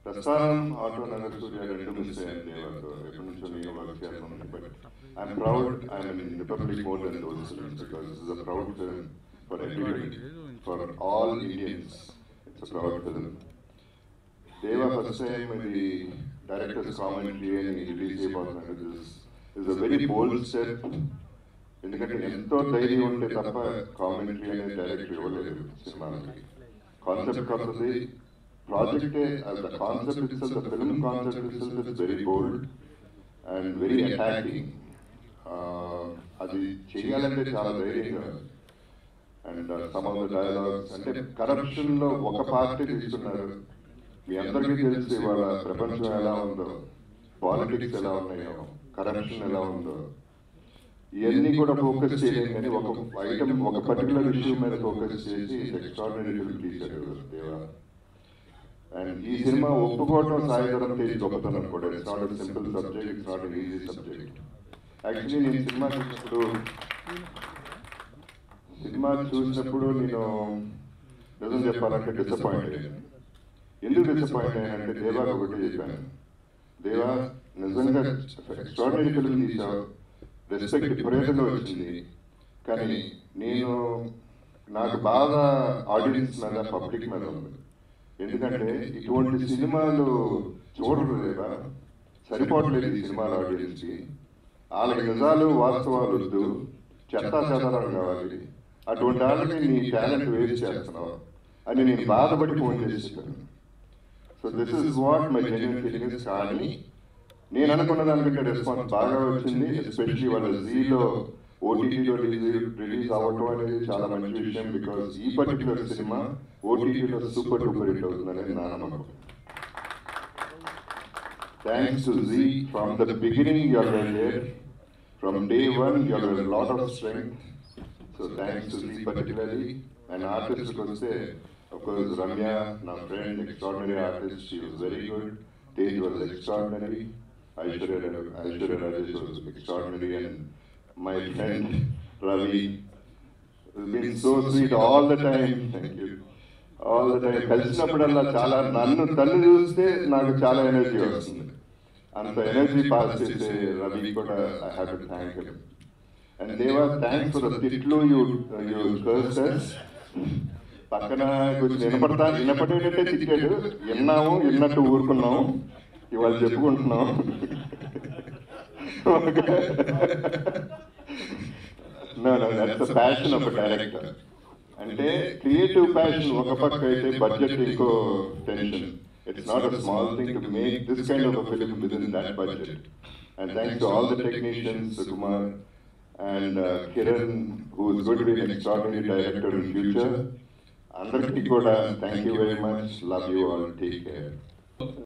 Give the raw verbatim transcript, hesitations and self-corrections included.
Prasanam, Auto Nagar Surya, Rendu miss and but I'm proud I'm in Republic more than those films because this is a proud film for everybody, for all Indians. It's a proud film. Deva first time the director's commentary and release about this is a very bold step. ఎందుకంటే ఎంతో ధైర్యం ఉంటే తప్ప commentary అనేది direct ఇవ్వలేదు సినిమాకి. Concept వస్తుంది, ప్రాజెక్టే the concept itself, the film concept itself is very bold and very attacking. అది చేయాలంటే చాలా ధైర్యంగా. And some of the dialogues అంటే కరప్షన్లో ఒక పార్టీ తీసుకున్నారు. మీ అందరికీ తెలిసి ఇవాళ ప్రపంచం ఎలా ఉందో, పాలిటిక్స్ ఎలా ఉన్నాయో, కరప్షన్ ఎలా ఉందో, ఇవన్నీ కూడా ఫోకస్ చేయలేదు. కానీ ఒక ఐటమ్, ఒక పర్టికులర్ ఇష్యూ మీద ఫోకస్ చేసి ఎక్స్ట్రాడినరీ ఫిల్మ్ తీశారు దేవా. అండ్ ఈ సినిమా ఒప్పుకోవడం సాయిధరం తేజ్ గొప్పతనం కూడా. It's not a simple subject, it's not an easy subject. Actually నేను సినిమా చూసినప్పుడు సినిమా చూసినప్పుడు నేను నిజం చెప్పాలంటే డిసప్పాయింట్ అయ్యాను. ఎందుకు డిసప్పాయింట్ అయ్యానంటే దేవా ఒకటి చెప్పాను, దేవా నిజంగా ఎక్స్ట్రాడినరీ ఫిల్మ్ తీసావు, రెస్పెక్ట్ విపరీతంగా వచ్చింది. కానీ నేను నాకు బాగా ఆడియన్స్ మీద, పబ్లిక్ మీద ఉంది. ఎందుకంటే ఇటువంటి సినిమాలు చూడరు లేదా, సరిపోవట్లేదు ఈ సినిమాల ఆడియన్స్కి. వాళ్ళకి నిజాలు వాస్తవాలు వద్దు, చెత్తా చెదరం కావాలి. అటువంటి వాళ్ళకి నీ టాలెంట్ వేస్ట్ చేస్తున్నావు అని నేను బాధపడి ఫోన్ చేసి చెప్పాను. So this is what my genuine feelings. కానీ నేను అనుకున్న దానికంటే రెస్పాన్స్ బాగా వచ్చింది. ఎస్పెషలీ వాళ్ళ జీలో ఓటీటీలో రిలీజ్ అవ్వటం అనేది చాలా మంచి విషయం. బికాస్ ఈ పర్టికులర్ సినిమా ఓటీటీలో సూపర్ డూపర్ హిట్ అవుతుందనేది నా నమ్మకం. Thanks to Zee. From the beginning you are there, from day one you are a lot of strength. So thanks to Zee particularly. And ఆర్టిస్ట్కి వస్తే అఫ్కోర్స్ రమ్య నా friend, extraordinary artist, she was very good. Tej was extraordinary. Aishwarya, Aishwarya Rajesh was extraordinary, and my friend Ravi has been so sweet all the time. Thank you. All the time. కలిసినప్పుడల్లా చాలా నన్ను తల్లి చూస్తే నాకు చాలా energy వస్తుంది. అంత energy pass చేసే రవి కూడా I have to thank him. And Deva, thanks for the తిట్లు యూ యూ కర్సెస్. పక్కన కొంచెం వినపడతా వినపడేటట్టే తిట్టాడు, విన్నాము, విన్నట్టు ఊరుకున్నాము, ఇవాళ చెప్పుకుంటున్నాం. No no that's the passion of director. అంటే క్రియేటివ్ ప్యాషన్ ఒక పక్క అయితే, బడ్జెట్ ఇంకో tension. It's not a small thing to make this kind of a film with in that budget. And thanks to all the technicians, Sukumar and Kiran, who is going to be an extraordinary director in future. అందరికీ కూడా thank you very much. Love you all. Take care.